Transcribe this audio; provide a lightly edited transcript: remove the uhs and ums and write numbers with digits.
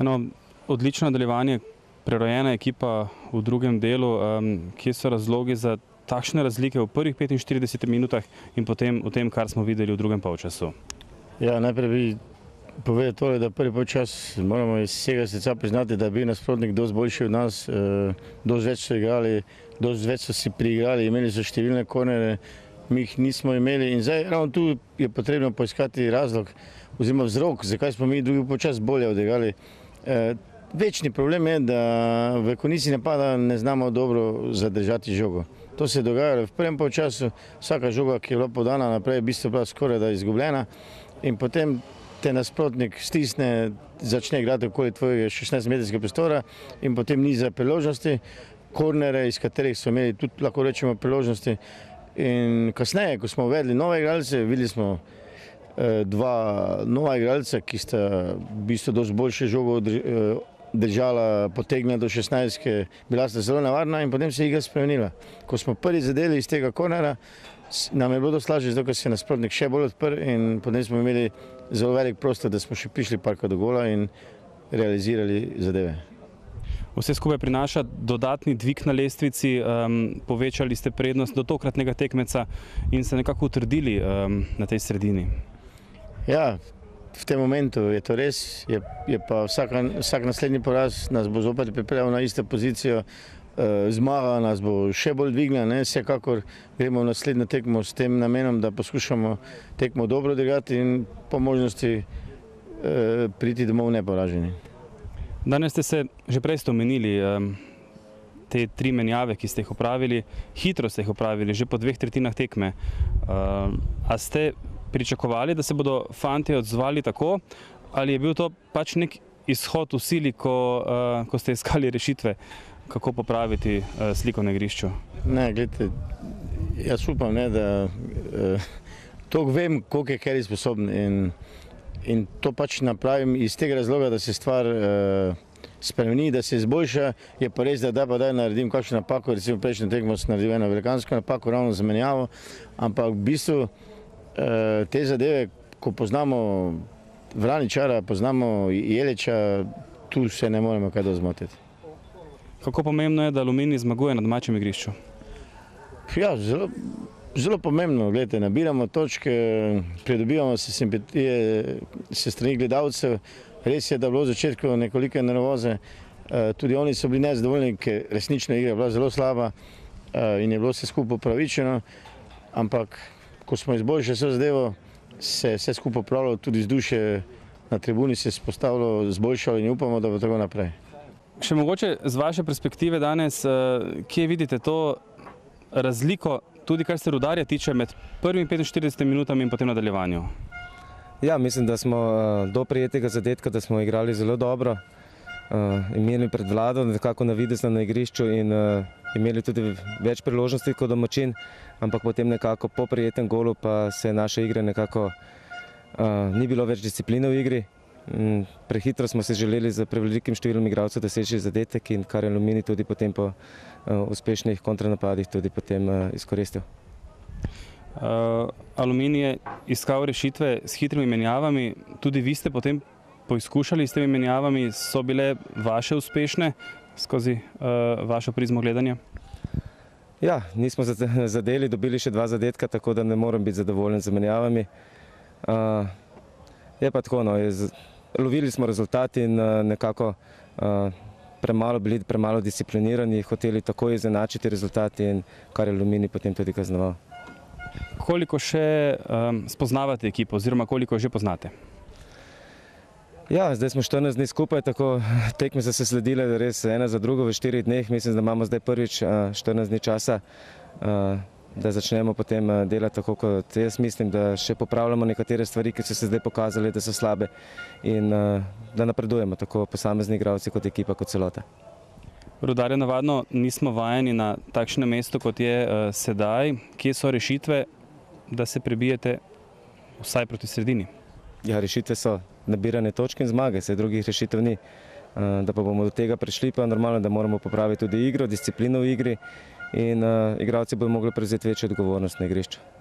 No, odlično nadaljevanje, prerojena ekipa v drugem delu. Kje so razlogi za takšne razlike v prvih 45 minutah in potem v tem, kar smo videli v drugem polčasu? Ja, najprej bi povedal tole, da prvi polčas moramo iz vsega srca priznati, da je bil nasprotnik dosti boljši od nas, dosti več so igrali, dosti več so si priigrali, imeli so številne kornere, mi jih nismo imeli in zdaj ravno tu je potrebno poiskati razlog oziroma vzrok, zakaj smo mi drugi polčas bolje odigrali. Večni problem je, da v konici napada ne znamo dobro zadržati žogo. To se je dogajalo v prvem polčasu, vsaka žoga, ki je bila podana naprej, je v bistvu bila skoraj da izgubljena in potem te nasprotnik stisne, začne igrati okoli tvojega 16-metrskega prostora in potem niza priložnosti, kornere, iz katerih so imeli tudi, lahko rečemo, priložnosti. In kasneje, ko smo uvedli nove igralce, videli smo dva nova igralca, ki sta v bistvu dosti boljše žogo držala, potegnila do 16, bila sta zelo nevarna in potem se je igra spremenila. Ko smo prvi zadeli iz tega kornera, nam je bilo dosti lažje, zato ker se je nasprotnik še bolj odprl in potem smo imeli zelo velik prostor, da smo še prišli parkrat do gola in realizirali zadeve. Vse skupaj prinaša dodatni dvig na lestvici, povečali ste prednost do tokratnega tekmeca in se nekako utrdili na tej sredini. Ja, v tem momentu je to res, je pa vsak naslednji poraz nas bo zopet pripeljal na isto pozicijo, zmaga nas bo še bolj dvignila, vsekakor gremo v naslednjo tekmo s tem namenom, da poskušamo tekmo dobro odigrati in po možnosti priti domov neporaženi. Danes ste se, že prej ste omenili, te 3 menjave, ki ste jih opravili, hitro ste jih opravili, že po 2/3 tekme. A ste pričakovali, da se bodo fantje odzvali tako, ali je bil to pač nek izhod v sili, ko ste iskali rešitve, kako popraviti sliko na igrišču? Ne, gledajte, jaz upam, da toliko vem, koliko je Kelly sposoben in to pač napravim iz tega razloga, da se stvar spremeni, da se izboljša. Je pa res, da naredim kakšno napako, recimo prejšnjo tekmo sem naredil eno velikansko napako, ravno zamenjavo, ampak v bistvu te zadeve, ko poznamo Vraničara, poznamo Jeliča, tu se ne moremo kaj dozmotiti. Kako pomembno je, da Aluminij zmaguje na domačem igrišču? Ja, zelo pomembno, gledajte, nabiramo točke, pridobivamo se simpatije se strani gledalcev. Res je, da je bilo v začetku nekoliko nervoze, tudi oni so bili nezadovoljni, ker resnično igra je bila zelo slaba in je bilo vse skupaj upravičeno, ampak ko smo izboljšali vse zadevo, se je vse skupaj popravilo, tudi vzdušje na tribuni se je spostavilo, zboljšalo in upamo, da bo tako naprej. Še mogoče z vaše perspektive danes, kje vidite to razliko, tudi kar se Rudarja tiče, med prvimi 45 minutami in potem nadaljevanju? Ja, mislim, da smo do prijetega zadetka, da smo igrali zelo dobro, imeli predvlado, nekako navidezno na igrišču in imeli tudi več priložnosti kot domačin, ampak potem nekako po prijetem golu pa se naša igra nekako ni bilo več discipline v igri. Prehitro smo se želeli z prevelikim številom igralcev doseči zadetek in kar je Aluminij tudi potem po uspešnih kontranapadih tudi potem izkoristil. Aluminij je iskal rešitve s hitrimi menjavami, tudi vi ste potem poizkušali s temi menjavami, so bile vaše uspešne skozi vašo prizmo gledanja? Ja, nismo zadeli, dobili še 2 zadetka, tako da ne morem biti zadovoljen z menjavami. Je pa tako, lovili smo rezultat in nekako bili premalo disciplinirani, hoteli takoj izenačiti rezultat in kar je Aluminij potem tudi kaznoval. Koliko še spoznavate ekipo oziroma koliko že poznate? Ja, zdaj smo 14 dni skupaj, tako tekme so se sledile res ena za drugo v 4 dneh. Mislim, da imamo zdaj prvič 14 dni časa, da začnemo potem delati tako, kot jaz mislim, da še popravljamo nekatere stvari, ki so se zdaj pokazali, da so slabe in da napredujemo tako posamezni igralci kot ekipa kot celota. Rudarja navadno nismo vajeni na takšnem mestu, kot je sedaj. Kje so rešitve, da se prebijete vsaj proti sredini? Ja, rešitve so nabiranje točk in zmage, saj drugih rešitev ni. Da pa bomo do tega prišli, pa normalno, da moramo popraviti tudi igro, disciplino v igri in igralci bodo mogli prevzeti večjo odgovornost na igrišču.